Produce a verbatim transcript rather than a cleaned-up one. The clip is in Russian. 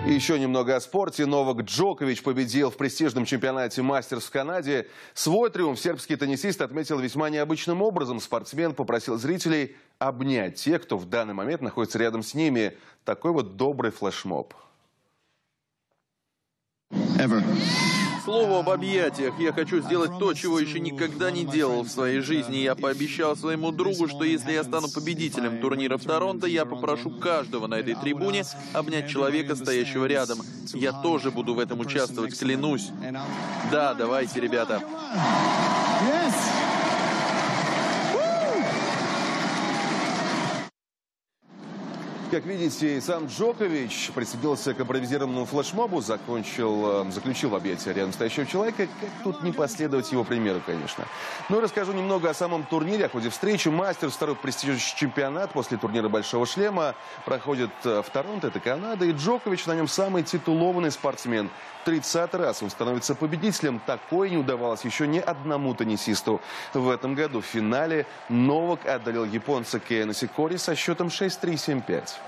И еще немного о спорте. Новак Джокович победил в престижном чемпионате «Мастерс» в Канаде. Свой триумф сербский теннисист отметил весьма необычным образом. Спортсмен попросил зрителей обнять тех, кто в данный момент находится рядом с ними. Такой вот добрый флешмоб. Ever. К слову об объятиях. Я хочу сделать то, чего еще никогда не делал в своей жизни. Я пообещал своему другу, что если я стану победителем турнира в Торонто, я попрошу каждого на этой трибуне обнять человека, стоящего рядом. Я тоже буду в этом участвовать, клянусь. Да, давайте, ребята. Как видите, сам Джокович присоединился к импровизированному флешмобу, закончил, заключил в объятия рядом стоящего человека. Как тут не последовать его примеру, конечно. Ну и расскажу немного о самом турнире, о ходе встречи. «Мастерс», второй престижный чемпионат после турнира «Большого шлема», проходит в Торонто, это Канада. И Джокович на нем самый титулованный спортсмен. тридцатый раз он становится победителем. Такое не удавалось еще ни одному теннисисту. В этом году в финале Новак одолел японца Кея Нисикори со счетом шесть три семь пять.